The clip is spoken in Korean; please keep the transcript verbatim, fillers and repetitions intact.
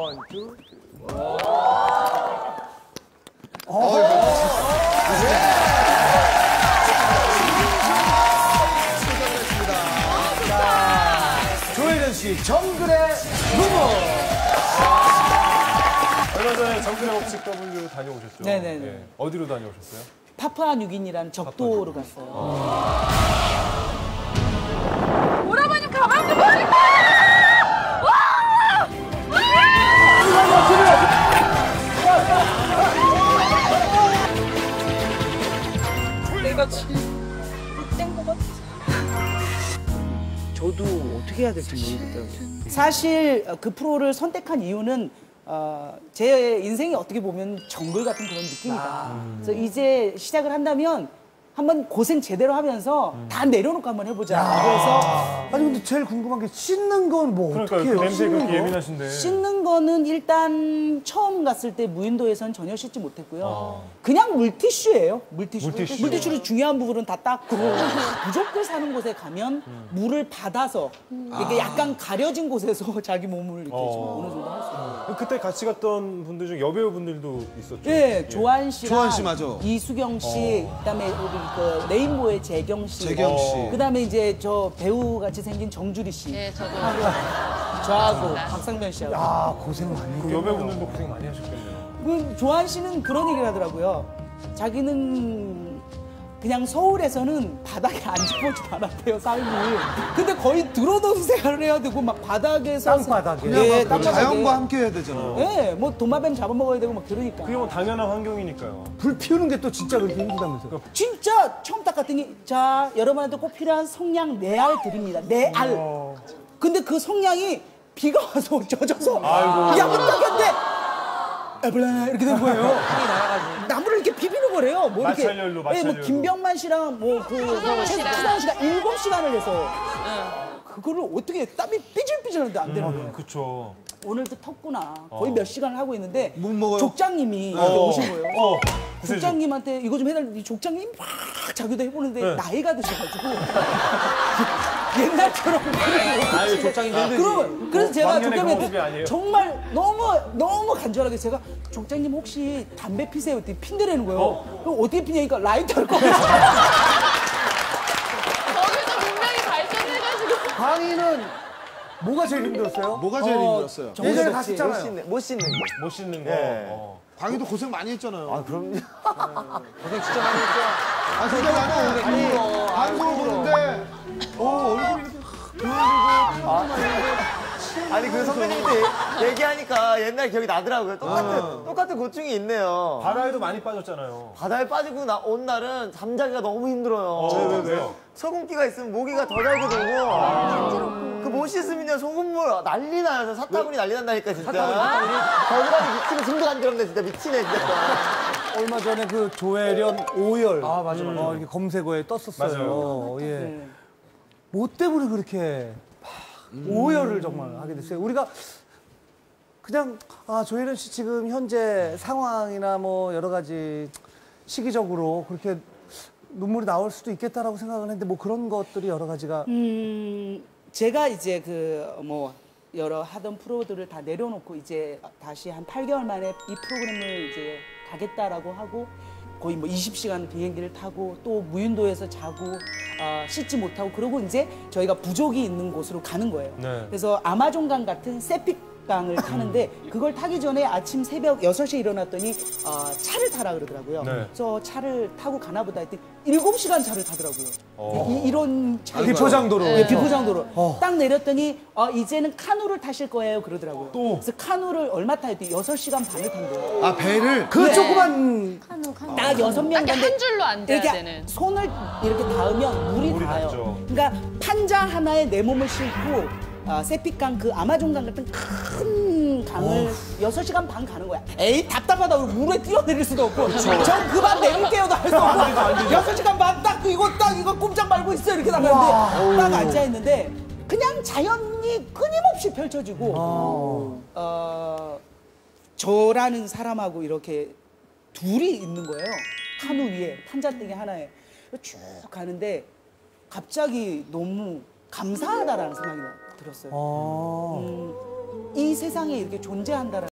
원, 투. 조혜련 씨, 정글의 부부. 얼마 전에 정글의 법칙 더블유 다녀오셨죠? 네네네. 네. 어디로 다녀오셨어요? 파푸아뉴기니라는 적도로 갔어요. 오라버님 가방 좀 버릴까? 내가 진짜 것 같아. 저도 어떻게 해야 될지 모르겠더라고요. 사실 그 프로를 선택한 이유는 어, 제 인생이 어떻게 보면 정글 같은 그런 느낌이다. 아, 음. 그래서 이제 시작을 한다면 한번 고생 제대로 하면서 음. 다 내려놓고 한번 해보자. 야. 그래서 아니 근데 제일 궁금한 게 씻는 건 뭐 어떻게 해요? 냄새 그렇게 예민하신데. 씻는 거는 일단 처음 갔을 때 무인도에서는 전혀 씻지 못했고요. 아. 그냥 물티슈예요. 물티슈. 물티슈. 물티슈로 중요한 부분은 다 닦고 부족들 사는 곳에 가면 음. 물을 받아서 이게 아. 약간 가려진 곳에서 자기 몸을 이렇게 어. 어느 정도 할 수 있어요. 그때 같이 갔던 분들 중 여배우분들도 있었죠? 네, 예. 조한 씨랑 조한 씨 맞아. 이수경 씨, 어. 그다음에 우리 그 레인보의 재경 씨, 재경 씨. 어. 그다음에 이제 저 배우 같이 생긴 정주리 씨, 네, 저도. 저하고 박상면 씨하고. 야 고생 많이 했겠네요. 그 여배우분들도 고생 많이 하셨겠네요. 그 조한 씨는 그런 얘기를 하더라고요. 자기는 그냥 서울에서는 바닥에 앉아보지도 않았대요, 삶이. 근데 거의 들어놓은 생활을 해야 되고 막 바닥에서 땅바닥에. 예, 땅바닥에. 자연과 함께 해야 되잖아요. 예, 뭐 도마뱀 잡아먹어야 되고 막 그러니까. 그게 뭐 당연한 환경이니까요. 불 피우는 게 또 진짜 그렇게 힘들다면서요? 진짜 처음 딱 갔더니 자 여러분한테 꼭 필요한 성냥 네 알 드립니다. 네 알. 어. 근데 그 성냥이 비가 와서 젖어서 야무딱한데 에블라 이렇게 된 거예요. 나무를 이렇게 비비는 거래요. 뭐 이렇게. 마찰열로, 마찰열로. 뭐 김병만 씨랑 뭐그 최수정 씨가 일곱 시간을 해서 그거를 어떻게 땀이 삐질삐질한데 안 되는 거예요. 그렇죠. 오늘도 텄구나. 거의 몇 시간을 하고 있는데 뭐 먹어요? 족장님이 어. 이렇게 오신 거예요. 어. 족장님한테 이거 좀 해달라고 족장님이 막 자기도 해보는데 네. 나이가 드셔가지고 옛날처럼 아유, 족장님 힘들지. 그럼 그래서 제가 왕년의 경험이 족장님한테 아니에요. 정말 너무 너무 간절하게 제가 족장님 혹시 담배 피세요? 그랬더니 핀대라는 거예요. 어. 그럼 어떻게 피냐니까 라이터를 꺼내서 거기서 분명히 발전해가지고. 광희는 뭐가 제일 힘들었어요? 뭐가 제일 힘들었어요? 정말 예전에 그렇지. 갔었잖아요. 못 씻는 거. 못 씻는 거. 예. 어. 광희도 고생 많이 했잖아요. 아 그럼요. 고생 진짜 많이 했죠. 아 진짜 나는 아니 방송을 보는데 어 얼굴이 이렇게 아니 그 선배님들 얘기하니까 옛날 기억이 나더라고요. 똑같은 똑같은 고충이 있네요. 바다에도 많이 빠졌잖아요. 바다에 빠지고 나, 온 날은 잠자기가 너무 힘들어요. 어, 왜, 왜, 왜요? 소금기가 있으면 모기가 더 달게 되고 그 못 씻으면 소금물 난리 나요. 사타구니 난리 난다니까 진짜. 겨드랑이 미치면 숨도 간지럽네 진짜 미치네 진짜. 얼마 전에 그 조혜련 오열 아, 맞아, 맞아. 어, 이렇게 검색어에 떴었어요. 맞아요. 예. 네. 뭐 때문에 그렇게 막 오열을 정말 하게 됐어요. 우리가 그냥 아 조혜련 씨 지금 현재 상황이나 뭐 여러 가지 시기적으로 그렇게 눈물이 나올 수도 있겠다라고 생각을 했는데 뭐 그런 것들이 여러 가지가 음, 제가 이제 그 뭐 여러 하던 프로들을 다 내려놓고 이제 다시 한 팔 개월 만에 이 프로그램을 이제 가겠다라고 하고 거의 뭐 이십 시간 비행기를 타고 또 무인도에서 자고 어, 씻지 못하고 그러고 이제 저희가 부족이 있는 곳으로 가는 거예요. 네. 그래서 아마존강 같은 세픽강을 타는데 그걸 타기 전에 아침 새벽 여섯 시에 일어났더니 어, 차를 타라 그러더라고요. 네. 그래서 차를 타고 가나 보다 했더니 일곱 시간 차를 타더라고요. 어. 이, 이런 차가 비포장도로. 예, 비포장도로. 어. 딱 내렸더니 어, 이제는 카누를 타실 거예요 그러더라고요. 또? 그래서 카누를 얼마 타야 돼? 여섯 시간 반을 탄 거예요. 아 배를 그 조그만 카누, 카누. 딱 여섯 명 이렇게 간데 한 줄로 앉아야 이렇게 되는. 손을 이렇게 닿으면 물이, 물이 닿아요. 닿죠. 그러니까 판자 하나에 내 몸을 싣고 아, 세픽강 그 아마존강 같은 큰 강을 여섯 시간 반 가는 거야. 에이 답답하다. 우리 물에 뛰어내릴 수도 없고 전 그만 내릴게요도 할 수 없고 여섯 시간 반 딱 이거 딱 이거 꼼짝 말고 있어 이렇게 나가는데 딱 앉아있는데 그냥 자연이 끊임없이 펼쳐지고 어, 저라는 사람하고 이렇게 둘이 있는 거예요. 카누 위에 판자떼기 하나에 쭉 가는데 갑자기 너무 감사하다라는 생각이 들었어요. 어. 음, 이 세상에 이렇게 존재한다는